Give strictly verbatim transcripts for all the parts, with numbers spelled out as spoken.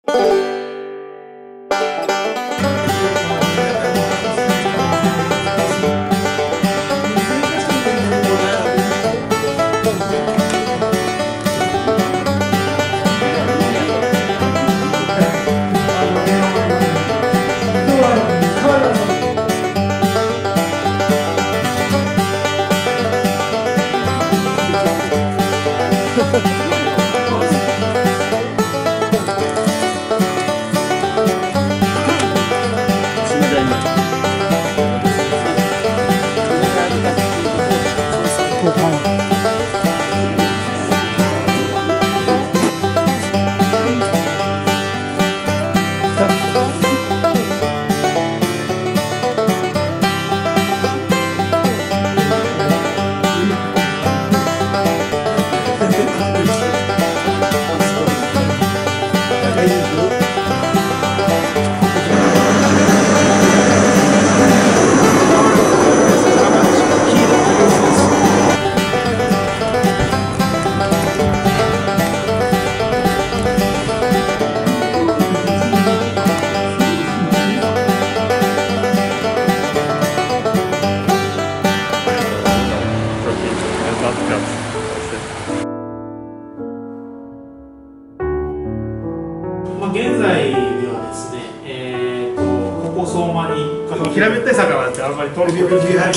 まあ現在ではですね、えー、とここ相馬に平べったい魚ってあんまり取ることない。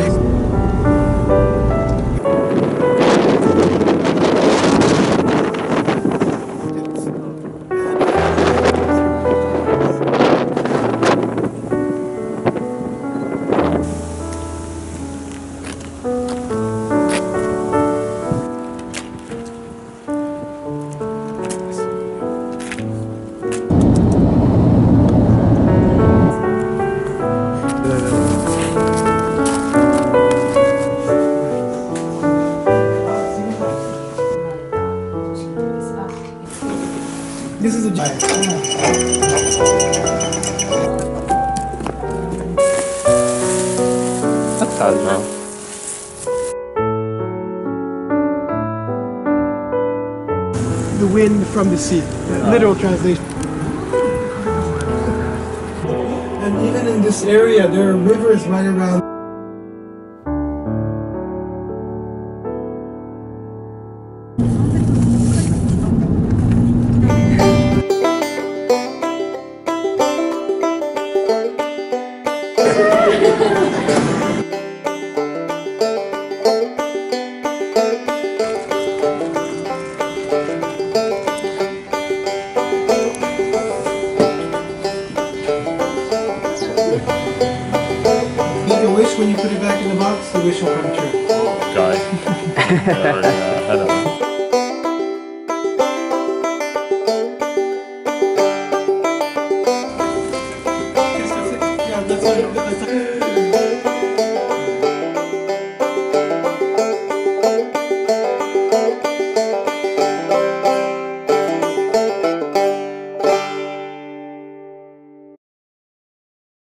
This is a giant. That's sad, bro. The wind from the sea. The literal translation. And even in this area, there are rivers right around. Wish when you put it back in the box, the wish will come true. Die. uh, I don't know.